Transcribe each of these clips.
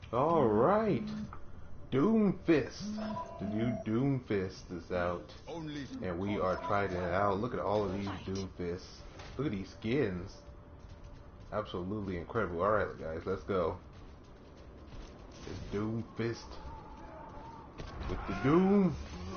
Alright. Doomfist. The new Doomfist is out. And we are trying it out. Look at all of these Doomfists. Look at these skins. Absolutely incredible. Alright guys, let's go. It's Doomfist. With the Doom.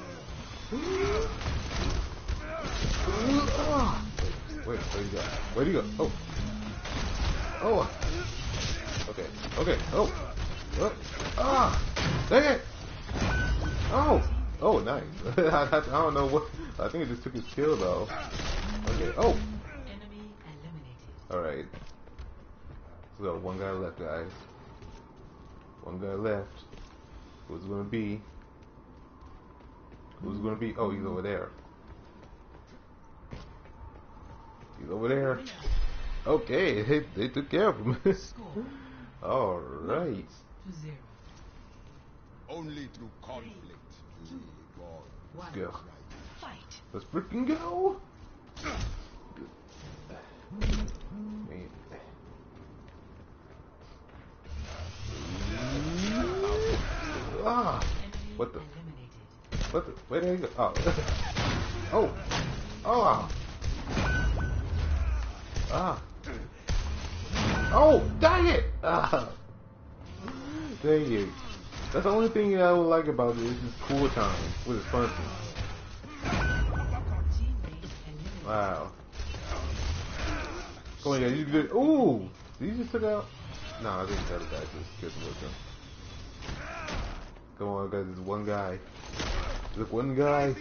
Wait, where'd he go? Where'd he go? Oh. Oh. Okay. Okay. Oh. What? Ah! Dang it! Oh! Oh, nice. I don't know what. I think it just took his kill though. Okay. Oh! Alright. So, one guy left, guys. One guy left. Who's it gonna be? Who's it gonna be? Oh, he's over there. He's over there. Okay, they took care of him. Alright. Only through conflict do we evolve. Let's go. Let's freaking go! Man. Ah! What the? What the? Where did he go? Oh. Oh! Oh! Ah! Oh! Dang it! Ah! Dang it. That's the only thing I would like about it. This is cool time with his punching. Wow. Come on, guys. You good? Ooh! Did you just took out? No, I think the other guy just couldn't with him. Come on, guys. There's one guy. There's one guy.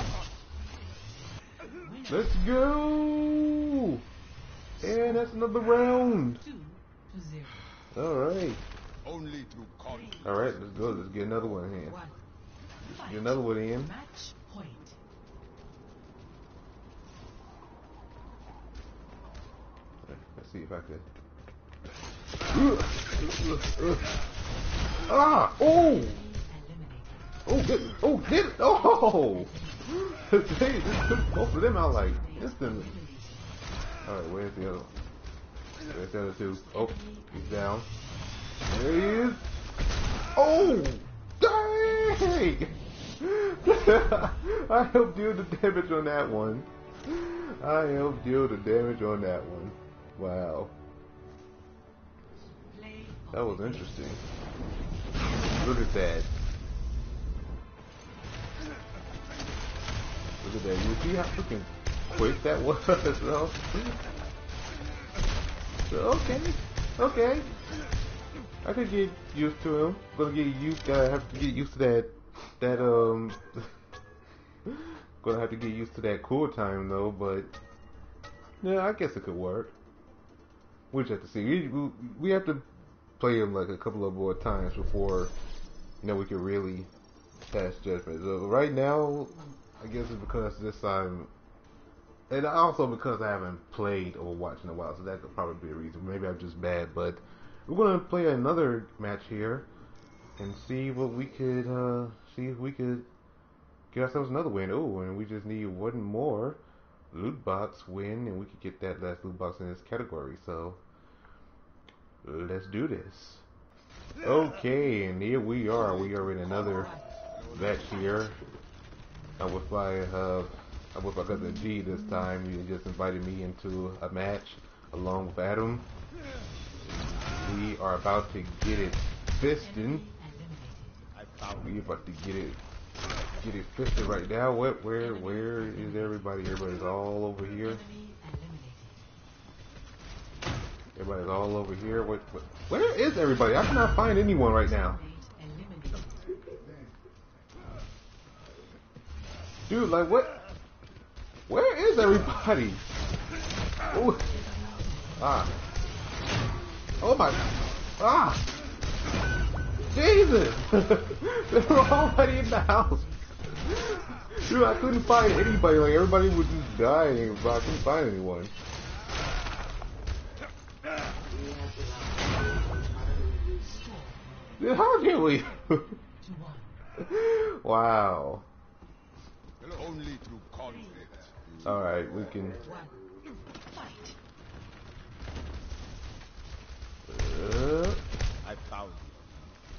Let's go! And that's another round. Alright. Only through conflict. Alright, let's go. Let's get another one in. Let's get another one in. Match point. Let's see if I could. Ah! Oh! Oh, good. Oh, did it? Oh! They just took both of them out like instantly. Alright, where's the other one? Where's the other two? Oh, he's down. There he is. Oh! Dang! I helped deal the damage on that one. I helped deal the damage on that one. Wow. That was interesting. Look at that. Look at that. You see how freaking quick that was, though? Okay. Okay. I could get used to him. Gotta have to get used to that gonna have to get used to that cool time though, but yeah, I guess it could work. We just have to see. We have to play him like a couple of more times before, you know, we can really pass judgment. So right now, I guess it's because this time, and also because I haven't played Overwatch in a while, so that could probably be a reason. Maybe I'm just bad, but we're gonna play another match here and see what we could see if we could get ourselves another win. Oh, and we just need one more loot box win, and we could get that last loot box in this category. So let's do this. Okay, and here we are. We are in another match here. I'm with my cousin G this time. He just invited me into a match along with Adam. We are about to get it fisting. We about to get it fisted right now. Where is everybody? Everybody's all over here. Everybody's all over here. Where is everybody? I cannot find anyone right now. Dude, like what? Where is everybody? Ooh. Ah. Oh my. Ah. Jesus. They were already in the house. Dude, I couldn't find anybody. Like everybody was just dying, but I couldn't find anyone. Dude, how did we? Wow. Only through conflict. Alright, we can. I found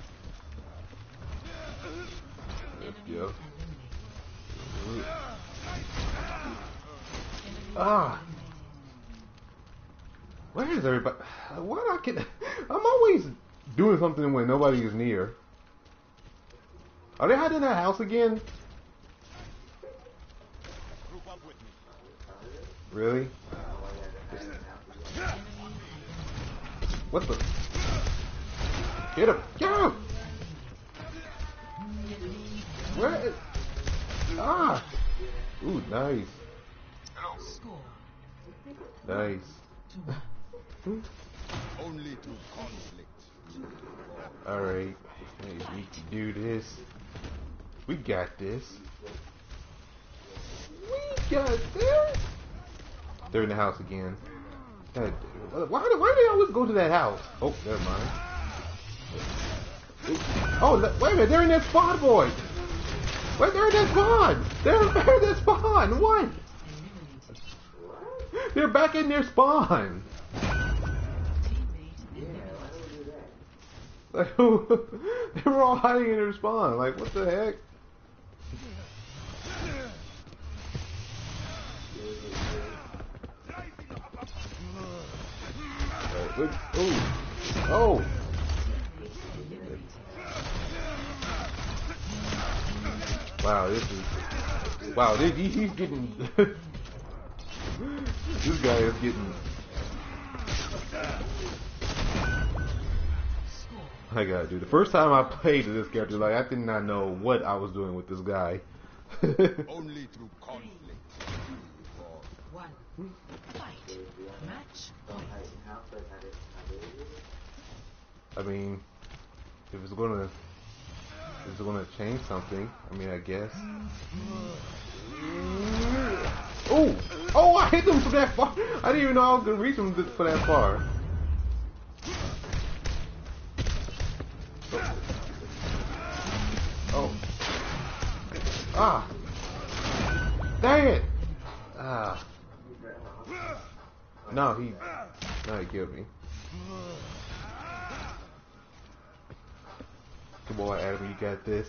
Ah. Where is everybody? What I can? I'm always doing something when nobody is near. Are they hiding in that house again? Group up with me. Really? What the? Get him! Get him! Where is? Ah! Ooh, nice. Nice. Only through conflict. Alright. Hey, we can do this. We got this. We got this! They're in the house again. God, why do they always go to that house? Oh, never mind. Oh, wait a minute, they're in that spawn, boy! Wait, they're in that spawn! They're in that spawn! What? They're back in their spawn! Like, they were all hiding in their spawn. Like, what the heck? Oh! Wow, he's getting. This guy is getting. I gotta do. The first time I played this character, like, I did not know what I was doing with this guy. Only through conflict. One. Fight. Match point. I mean, if it's gonna change something, I mean, I guess. Oh! Oh, I hit him from that far! I didn't even know I was gonna reach him for that far. Oh. Ah! Dang it! Ah. No, he killed me. Come on, Adam, you got this.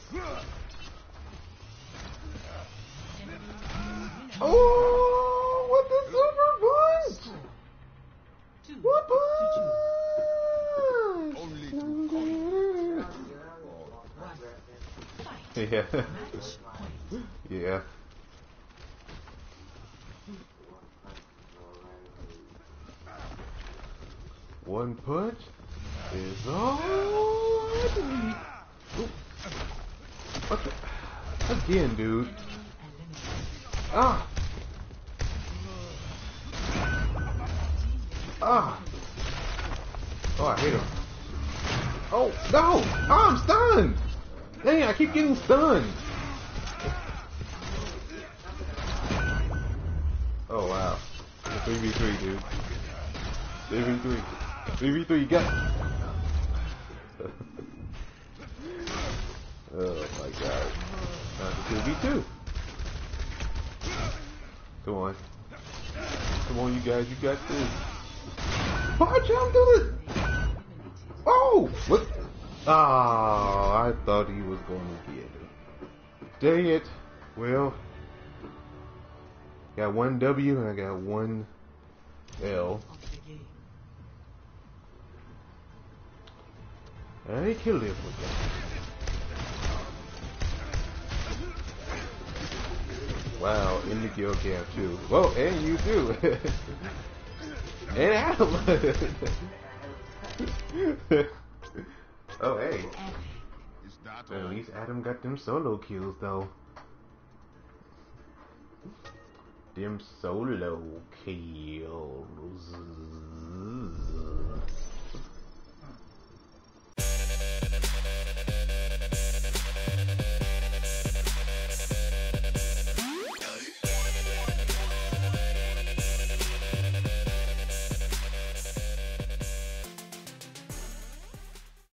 Oh, what the super punch! What punch? Only through conflict. Yeah. Yeah. One punch is all I need. What the? Again, dude. Ah! Ah! Oh, I hit him. Oh, no! Oh, I'm stunned! Dang, I keep getting stunned. Oh, wow. 3v3, dude. 3v3. 3v3, you got. Oh my god. Not the 2v2. Come on. Come on, you guys, you got this. Punch him, do it! Oh! What? Oh, I thought he was going to get it. Dang it. Well, got one W and I got one L. I killed him with that. Wow, in the kill cam too. Whoa, and you too. And Adam. Oh, hey. Is that At all? least Adam got them solo kills though. Them solo kills.